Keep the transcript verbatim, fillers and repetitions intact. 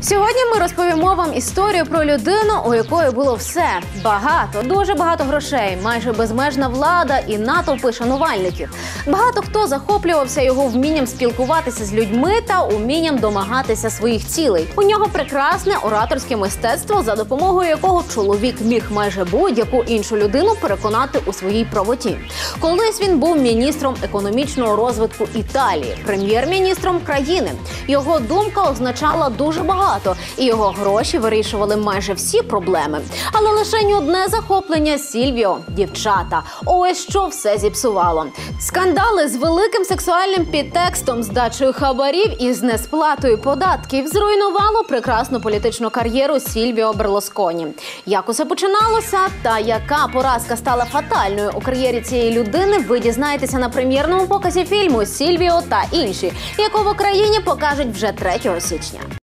Сьогодні ми розповімо вам історію про людину, у якої було все. Багато, дуже багато грошей, майже безмежна влада і натовпи шанувальників. Багато хто захоплювався його вмінням спілкуватися з людьми та умінням домагатися своїх цілей. У нього прекрасне ораторське мистецтво, за допомогою якого чоловік міг майже будь-яку іншу людину переконати у своїй правоті. Колись він був міністром економічного розвитку Італії, прем'єр-міністром країни. Його думка означала дуже багато. І його гроші вирішували майже всі проблеми. Але лише одне захоплення – Сільвіо – дівчата. Ось що все зіпсувало. Скандали з великим сексуальним підтекстом, здачею хабарів і з несплатою податків зруйнувало прекрасну політичну кар'єру Сільвіо Берлусконі. Як усе починалося та яка поразка стала фатальною у кар'єрі цієї людини, ви дізнаєтеся на прем'єрному показі фільму «Сільвіо та інші», яку в Україні покажуть вже третього січня.